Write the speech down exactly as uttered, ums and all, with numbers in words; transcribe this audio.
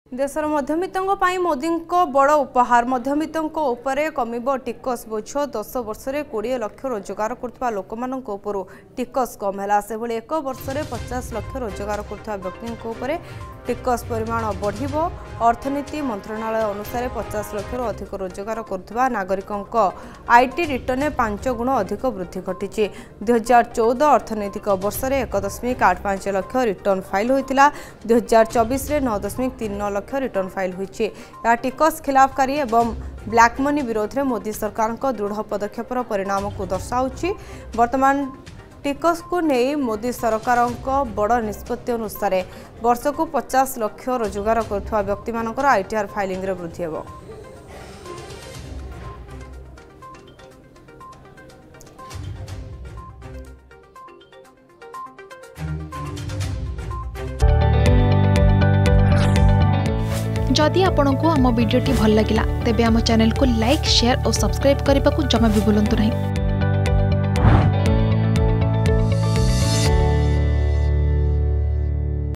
देशर मध्यमितों मोदी बड़ उपहार मध्यमितों उपरे कमिबो टिकस बोझ दस वर्ष में कोड़े लाख रोजगार करुवा लोक टिकस कम है से भली एक वर्ष में पचास लाख रोजगार करुवा व्यक्ति टिकस परिमाण बढ़िबो। अर्थनीति मंत्रणालय अनुसार पचास लाख अधिक रोजगार करुवा नागरिकों आईटी रिटर्न में पांच गुण अधिक वृद्धि घटी। दुई हजार चौदह अर्थनैतिक वर्ष में एक दशमिक आठ पांच लाख रिटर्न फाइल होता दुई हजार चौबीस नौ दशमिक तीन नौ लाख रिटर्न फाइल होती। यह टिकस खिलाफकारी एवं ब्लैक मनी विरोध में मोदी सरकार को दृढ़ पदक्षेपर परिणाम को दर्शाऊँच। वर्तमान टिकस को नहीं मोदी सरकार बड़ निष्पत्ति अनुसार वर्ष को पचास लाख रोजगार करुवा व्यक्ति मानकर आईटीआर फाइलिंग रे वृद्धि हेबो। जदि आपंक आम भिडी भल लगा तेब आम चैनल को लाइक शेयर और सब्सक्राइब करने को जमा भी भूलु नहीं।